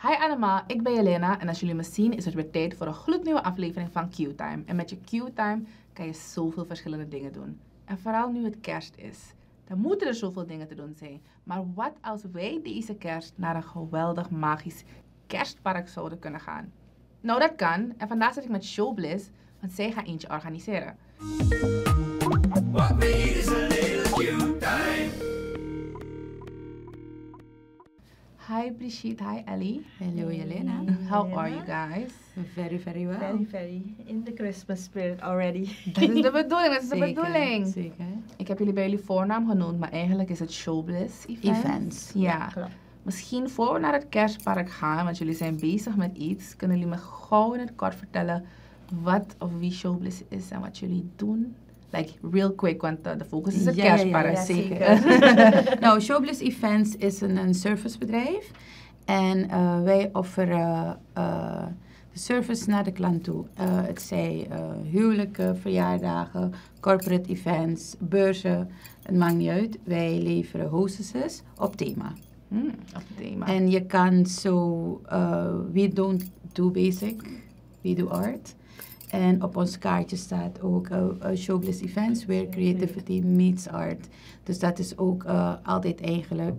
Hi allemaal, ik ben Jelena en als jullie me zien is het weer tijd voor een gloednieuwe aflevering van Q-Time. En met je Q-Time kan je zoveel verschillende dingen doen. En vooral nu het kerst is. Dan moeten er zoveel dingen te doen zijn. Maar wat als wij deze kerst naar een geweldig magisch kerstpark zouden kunnen gaan? Nou, dat kan. En vandaag zit ik met Showbliss, want zij gaat eentje organiseren. What we need is a little Q-Time. Hi Brigitte, hi Ellie. Hello Jelena. How are you guys? Very, very well. Very in the Christmas spirit already. Dat is de bedoeling, Zeker. Ik heb jullie bij jullie voornaam genoemd, maar eigenlijk is het Showbliss Events. Ja. Klopt. Misschien voor we naar het kerstpark gaan, want jullie zijn bezig met iets, kunnen jullie me gauw in het kort vertellen wat of wie Showbliss is en wat jullie doen? Like, real quick, want de focus is het kerstpark. Ja, zeker. Nou, Showbliss Events is een servicebedrijf. En wij offeren de service naar de klant toe. Het zijn huwelijken, verjaardagen, corporate events, beurzen. Het maakt niet uit. Wij leveren hostesses op thema. Op thema. En je kan zo, we don't do basic, we do art. En op ons kaartje staat ook Showbliss Events, where creativity meets art. Dus dat is ook altijd eigenlijk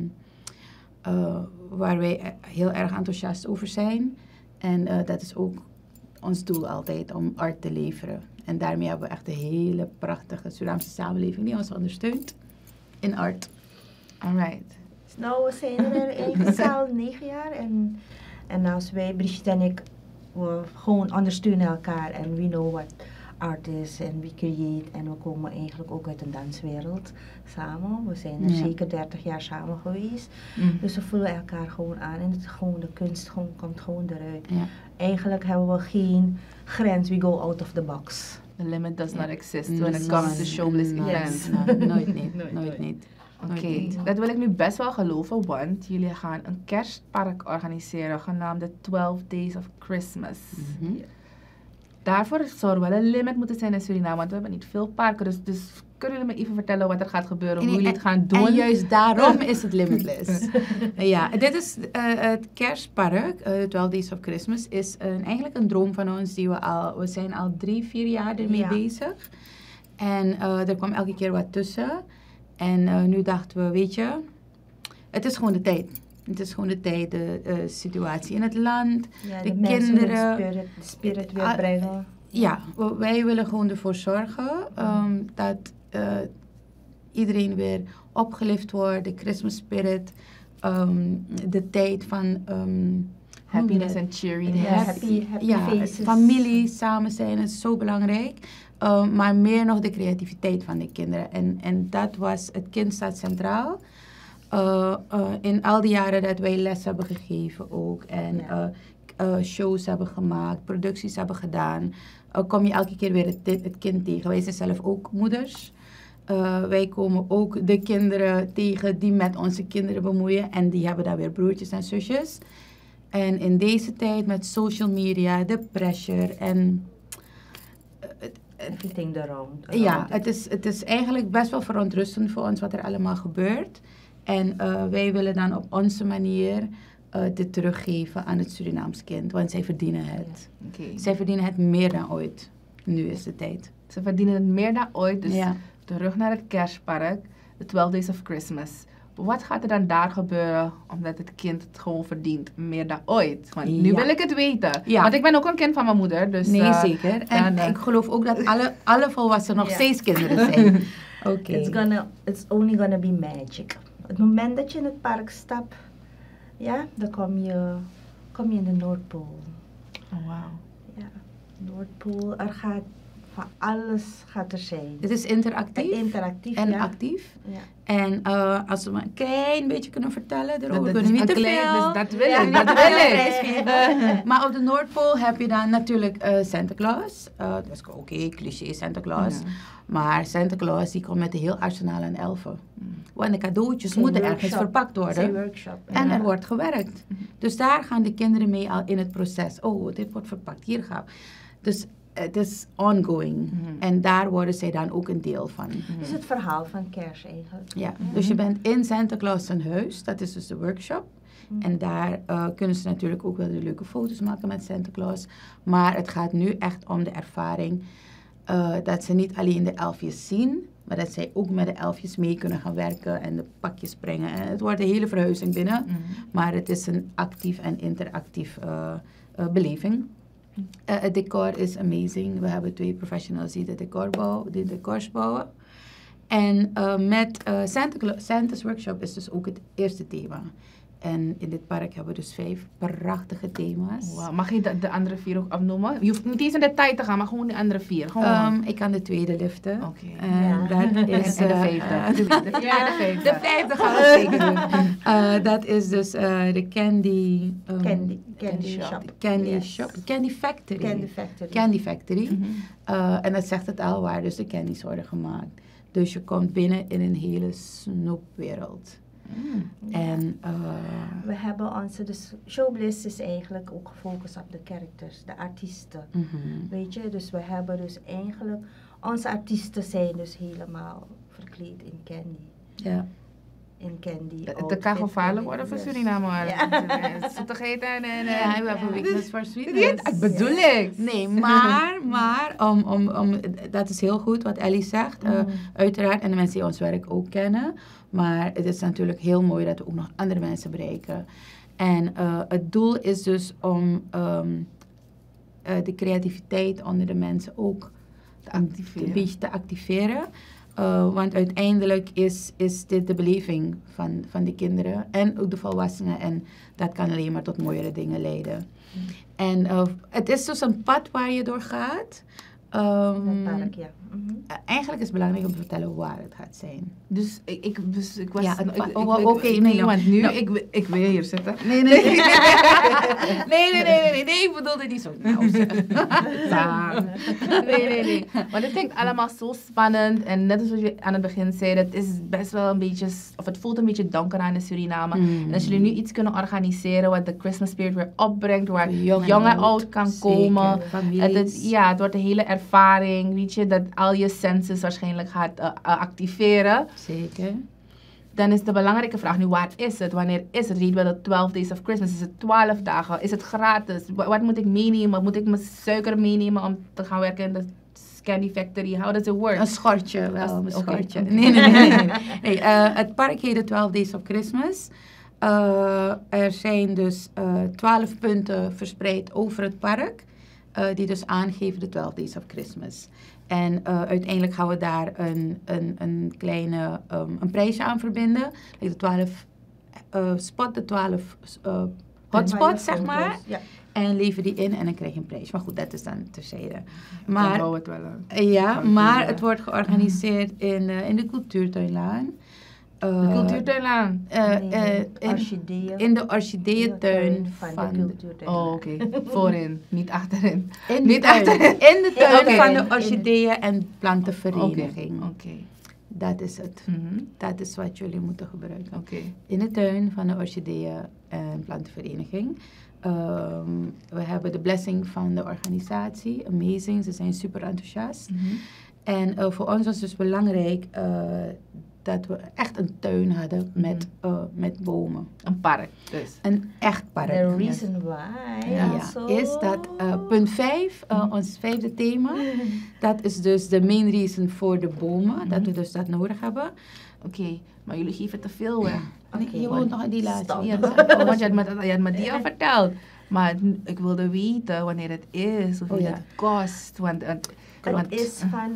waar wij heel erg enthousiast over zijn. En dat is ook ons doel altijd, om art te leveren. En daarmee hebben we echt een hele prachtige Surinaamse samenleving die ons ondersteunt in art. Alright. Nou, we zijn er eigenlijk al 9 jaar. En als wij, Brigitte en ik, we gewoon ondersteunen elkaar. En we know what art is en we create. En we komen eigenlijk ook uit een danswereld samen. We zijn er zeker 30 jaar samen geweest. Dus we voelen elkaar gewoon aan. En het, gewoon, de kunst komt gewoon eruit. Ja. Eigenlijk hebben we geen grens. We go out of the box. The limit does not exist when it comes to Showbliss Events. Nooit niet. Nooit niet. Oké, dat wil ik nu best wel geloven, want jullie gaan een kerstpark organiseren genaamd de 12 Days of Christmas. Daarvoor zou er wel een limit moeten zijn in Suriname, want we hebben niet veel parken. Dus kunnen jullie me even vertellen wat er gaat gebeuren, hoe jullie het gaan doen? En juist daarom is het limitless. Ja, dit is het kerstpark, 12 Days of Christmas, is eigenlijk een droom van ons. We zijn al 3-4 jaar ermee bezig. En er kwam elke keer wat tussen. En nu dachten we, weet je, het is gewoon de tijd. Het is gewoon de tijd, de situatie in het land, Ja, de mensen kinderen. de spirit weer brengen. Ja, wij willen gewoon ervoor zorgen dat iedereen weer opgelift wordt, de Christmas spirit, de tijd van Happiness and cheeriness. Happy faces. Familie, samen zijn is zo belangrijk. Maar meer nog de creativiteit van de kinderen. En dat was, het kind staat centraal. In al die jaren dat wij les hebben gegeven ook. En shows hebben gemaakt, producties hebben gedaan. Kom je elke keer weer het kind tegen. Wij zijn zelf ook moeders. Wij komen ook de kinderen tegen die met onze kinderen bemoeien. En die hebben dan weer broertjes en zusjes. En in deze tijd met social media, de pressure en... Everything around. Ja, het is eigenlijk best wel verontrustend voor ons wat er allemaal gebeurt. En wij willen dan op onze manier dit teruggeven aan het Surinaams kind. Want zij verdienen het. Okay. Zij verdienen het meer dan ooit. Nu is de tijd. Ze verdienen het meer dan ooit, dus terug naar het kerstpark, de 12 Days of Christmas. Wat gaat er dan daar gebeuren, omdat het kind het gewoon verdient, meer dan ooit? Want nu wil ik het weten. Ja. Want ik ben ook een kind van mijn moeder. Dus, nee, zeker. En ik geloof ook dat alle volwassenen nog steeds kinderen zijn. Okay. It's only gonna be magic. Het moment dat je in het park stapt, dan kom je in de Noordpool. Oh, wow. Ja, Noordpool. Van alles gaat er zijn. Het is interactief. Interactief en actief. Ja. En als we maar een klein beetje kunnen vertellen erover, kunnen we niet te veel. Dus dat wil ik, dat wil ik. Maar op de Noordpool heb je dan natuurlijk Santa Claus. Dat is oké, cliché Santa Claus. Ja. Maar Santa Claus die komt met een heel arsenaal aan elfen. Want de cadeautjes moeten ergens verpakt worden. Workshop. En er wordt gewerkt. Dus daar gaan de kinderen mee al in het proces. Oh, dit wordt verpakt, hier gaan we. Dus het is ongoing. En daar worden zij dan ook een deel van. Dat is het verhaal van kerst eigenlijk. Ja, dus je bent in Santa Claus zijn huis. Dat is dus de workshop. En daar kunnen ze natuurlijk ook wel de leuke foto's maken met Santa Claus. Maar het gaat nu echt om de ervaring dat ze niet alleen de elfjes zien, maar dat zij ook met de elfjes mee kunnen gaan werken en de pakjes brengen. En het wordt een hele verhuizing binnen, maar het is een actief en interactief beleving. Het decor is amazing. We hebben 2 professionals die de decors bouwen. En met Santa's Workshop is dus ook het eerste thema. En in dit park hebben we dus 5 prachtige thema's. Wow. Mag je de andere 4 ook afnoemen? Je hoeft niet eens in detail te gaan, maar gewoon de andere 4. Gewoon. Ik kan de tweede liften. Oké. Dat is, En de 5e. De 5e gaan we zeker doen. Dat is dus de Candy Shop. Candy Yes. Shop. Candy Factory. Candy Factory. Candy Factory. En dat zegt het al, waar dus de candies worden gemaakt. Dus je komt binnen in een hele snoepwereld. En we hebben de Showbliss is eigenlijk ook gefocust op de characters, de artiesten. Weet je, dus we hebben dus eigenlijk, onze artiesten zijn dus helemaal verkleed in candy. Ja. In candy. Het kan gevaarlijk worden voor Suriname. Zoetigheid en... Ja, we hebben weakness for sweetness. Dat bedoel ik. Nee, maar dat is heel goed wat Ellie zegt. Uiteraard, en de mensen die ons werk ook kennen. Maar het is natuurlijk heel mooi dat we ook nog andere mensen bereiken. En het doel is dus om de creativiteit onder de mensen ook een beetje te activeren. Want uiteindelijk is dit de beleving van de kinderen en ook de volwassenen. En dat kan alleen maar tot mooiere dingen leiden. En het is dus een pad waar je door gaat. Park, ja. Eigenlijk is het belangrijk om te vertellen waar het gaat zijn. Dus ik was... Ja, oké, nee, want nu, ik wil hier zitten. Nee, ik bedoelde niet zo. Nee. Want het klinkt allemaal zo spannend. En net als je aan het begin zei, het is best wel een beetje, of het voelt een beetje donker aan in Suriname. En als jullie nu iets kunnen organiseren wat de Christmas spirit weer opbrengt, waar jong en oud kan komen. Het wordt een hele ervaring, weet je, dat al je senses waarschijnlijk gaat activeren. Zeker. Dan is de belangrijke vraag nu, waar is het? Wanneer is het? Read wel de 12 Days of Christmas. Is het 12 dagen? Is het gratis? Wat moet ik meenemen? Moet ik mijn suiker meenemen om te gaan werken in de Candy Factory? How does it work? Een schortje, wel een schortje. Okay. Nee. Het park heet de 12 Days of Christmas. Er zijn dus 12 punten verspreid over het park. Die dus aangeven de 12 Days of Christmas. En uiteindelijk gaan we daar een kleine een prijsje aan verbinden. De 12 hotspots, zeg maar. Ja. En lever die in en dan krijg je een prijs. Maar goed, dat is dan terzijde. Maar, bouw het wel aan. Ja, maar het wordt georganiseerd in de Cultuurtuinlaan. De Cultuurtuinlaan? In de orchideeëntuin van de Cultuurtuinlaan. Oh, oké. Voorin, niet achterin. In de tuin van de Orchideeën en Plantenvereniging. Oké. Dat is het. Dat is wat jullie moeten gebruiken. Okay. In de tuin van de Orchideeën en Plantenvereniging. We hebben de blessing van de organisatie. Amazing, ze zijn super enthousiast. En voor ons was het dus belangrijk dat we echt een tuin hadden met bomen. Een park dus. Een echt park. The reason why is dat punt 5, ons 5e thema. Dat is dus de main reason voor de bomen. Dat we dus dat nodig hebben. Oké, maar jullie geven te veel weg. Je woont nog in die laatste. Want je had me die al verteld. Maar ik wilde weten wanneer het is, hoeveel het kost. Want het is van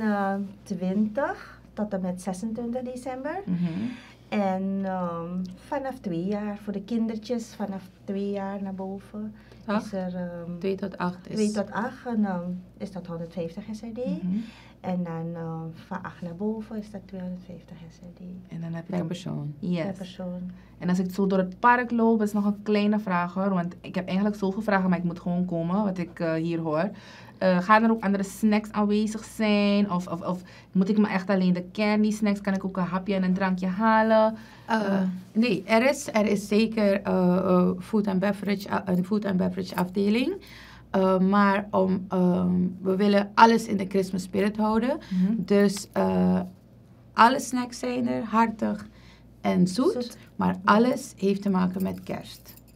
20 tot en met 26 december. En vanaf 2 jaar, voor de kindertjes, vanaf 2 jaar naar boven, is er 2 tot 8 2 tot 8 en is dat 150 SRD. En dan van 8 naar boven is dat 250 SRD. En dan heb je per persoon. Yes. Per persoon. En als ik zo door het park loop, is nog een kleine vraag hoor. Want ik heb eigenlijk zoveel vragen, maar ik moet gewoon komen, wat ik hier hoor. Gaan er ook andere snacks aanwezig zijn? Of moet ik me echt alleen de candy snacks? Kan ik ook een hapje en een drankje halen? Nee, er is zeker een food and beverage afdeling. Maar we willen alles in de Christmas spirit houden. Dus alle snacks zijn er, hartig en zoet. Maar alles heeft te maken met kerst.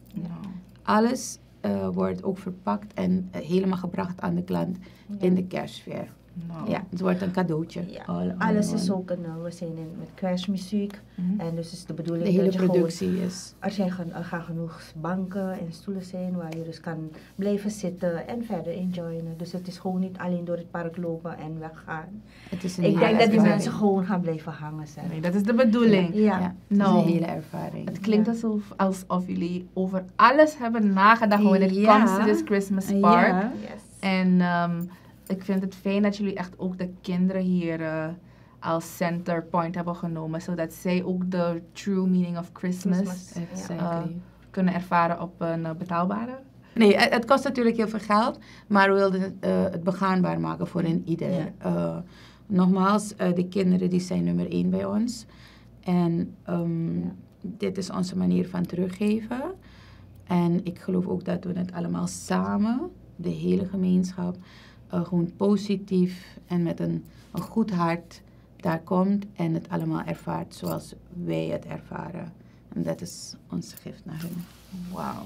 Nou. Alles wordt ook verpakt en helemaal gebracht aan de klant in de kerstsfeer. Nou. Ja, het wordt een cadeautje. Ja, alles is ook we zijn met kerstmuziek. En dus is de bedoeling De hele dat je productie is. er gaan genoeg banken en stoelen zijn waar je dus kan blijven zitten en verder enjoyen. Dus het is gewoon niet alleen door het park lopen en weggaan. Het is een Ik hele denk dat die ervaring. mensen gewoon gaan blijven hangen zijn. Nee, dat is de bedoeling. Ja. Ja, het is Nou. een hele ervaring. Het klinkt alsof jullie over alles hebben nagedacht when it Ja. comes to this Christmas park. Ja. Yes. En ik vind het fijn dat jullie echt ook de kinderen hier als center point hebben genomen. Zodat zij ook de true meaning of Christmas Exactly. kunnen ervaren op een betaalbare. Nee, het kost natuurlijk heel veel geld, maar we wilden het begaanbaar maken voor een ieder. Nogmaals, de kinderen die zijn nummer 1 bij ons. En dit is onze manier van teruggeven. En ik geloof ook dat we het allemaal samen, de hele gemeenschap, gewoon positief en met een goed hart daar komt en het allemaal ervaart zoals wij het ervaren. En dat is onze gift naar hen. Wauw.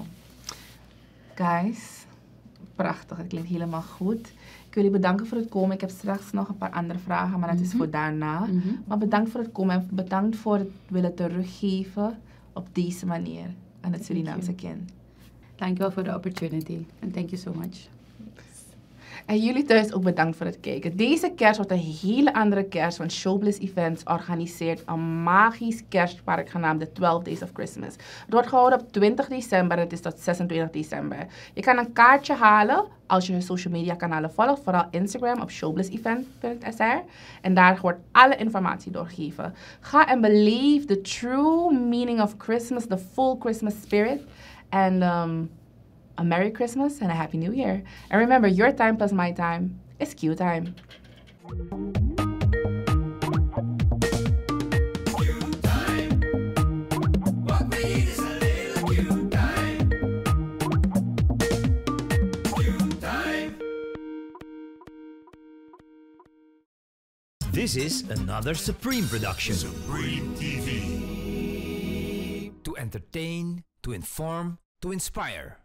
Guys, prachtig. Het klinkt helemaal goed. Ik wil jullie bedanken voor het komen. Ik heb straks nog een paar andere vragen, maar dat is voor daarna. Maar bedankt voor het komen en bedankt voor het willen teruggeven op deze manier aan het Surinaamse kind. Dankjewel voor de opportunity. And thank you so much. En jullie thuis ook bedankt voor het kijken. Deze kerst wordt een hele andere kerst, want Showbliss Events organiseert een magisch kerstpark genaamd The 12 Days of Christmas. Het wordt gehouden op 20 december en het is tot 26 december. Je kan een kaartje halen als je hun social media kanalen volgt, vooral Instagram op showblissevent.sr. En daar wordt alle informatie doorgegeven. Ga en beleef the true meaning of Christmas, the full Christmas spirit. En a Merry Christmas and a Happy New Year. And remember, your time plus my time is Q time. This is another Supreme production. Supreme TV. To entertain, to inform, to inspire.